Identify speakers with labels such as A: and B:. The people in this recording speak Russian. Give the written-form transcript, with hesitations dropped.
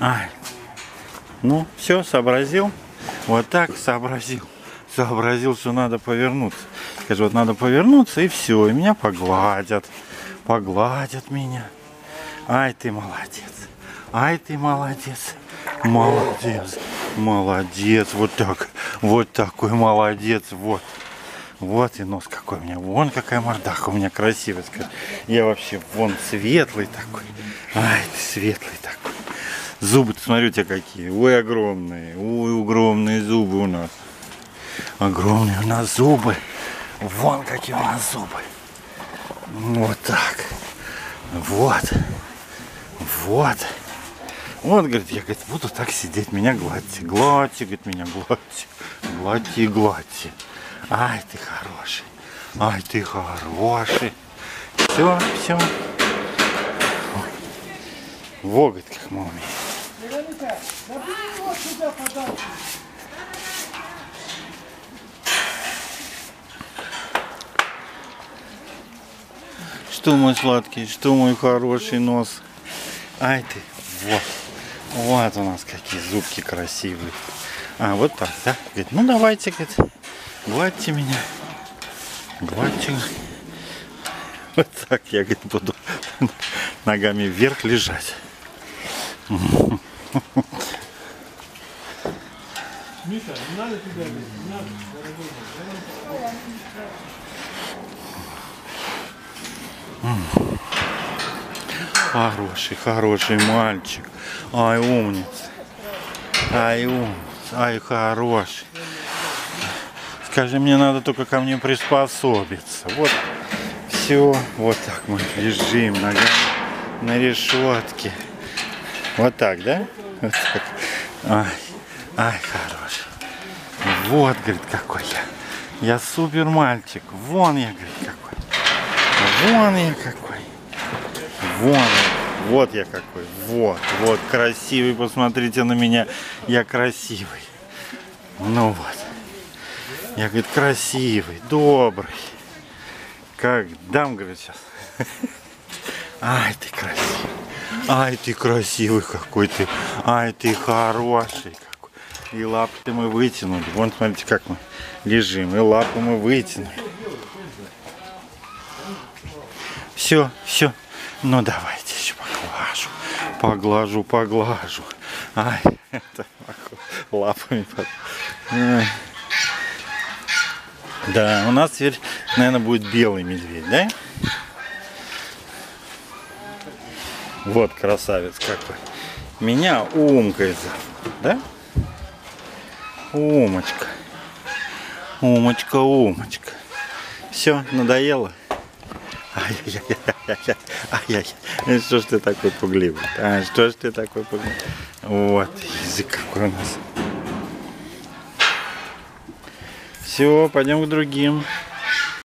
A: Ай. Ну, все, сообразил. Вот так сообразил. Сообразил, что надо повернуться. Скажу, вот надо повернуться, и все. И меня погладят. Погладят меня. Ай, ты молодец. Ай, ты молодец. Молодец. Молодец. Вот так. Вот такой молодец. Вот. Вот и нос какой у меня. Вон какая мордаха у меня красивая. Скажи. Я вообще вон светлый такой. Ай, ты светлый такой. Зубы-то, смотри, у тебя какие. Ой, огромные. Ой, огромные зубы у нас. Огромные у нас зубы. Вон какие у нас зубы. Вот так. Вот. Вот. Вот, говорит, я, говорит, буду так сидеть. Меня гладьте. Гладьте, говорит, меня гладьте. Гладьте и гладьте. Ай, ты хороший. Ай, ты хороший. Все, все. Во, говорит, как мы умеем. Что, мой сладкий, что, мой хороший нос? Ай ты, вот. Вот у нас какие зубки красивые. А, вот так, да? Говорит, ну давайте, говорит, гладьте меня. Гладьте. Вот так я, говорит, буду ногами вверх лежать.
B: Миша, не надо тебя бить, не надо,
A: Хороший, хороший мальчик. Ай, умница. Ай, умница. Ай, хороший. Скажи, мне надо только ко мне приспособиться. Вот, все. Вот так мы лежим ногами на решетке. Вот так, да? Вот так. Ай, ай, хороший. Вот, говорит, какой я. Я супер мальчик. Вон я, говорит, какой. Вон я какой. Вон. Вот я какой. Вот, вот, красивый. Посмотрите на меня. Я красивый. Ну вот. Я, говорит, красивый, добрый. Как дам, говорит, сейчас. Ай, ты красивый. Ай, ты красивый какой ты. Ай, ты хороший какой. И лапы мы вытянули. Вон, смотрите, как мы лежим. И лапы мы вытянули. Все, все. Ну, давайте еще поглажу. Поглажу, поглажу. Ай, это лапами. Ай. Да, у нас теперь, наверное, будет белый медведь, да? Вот красавец какой. Меня Умкой зовут, да? Умочка. Умочка, Умочка. Все, надоело? Ай-яй-яй-яй-яй. Что ж ты такой пугливый? А, что ж ты такой пугливый? Вот, язык какой у нас. Все, пойдем к другим.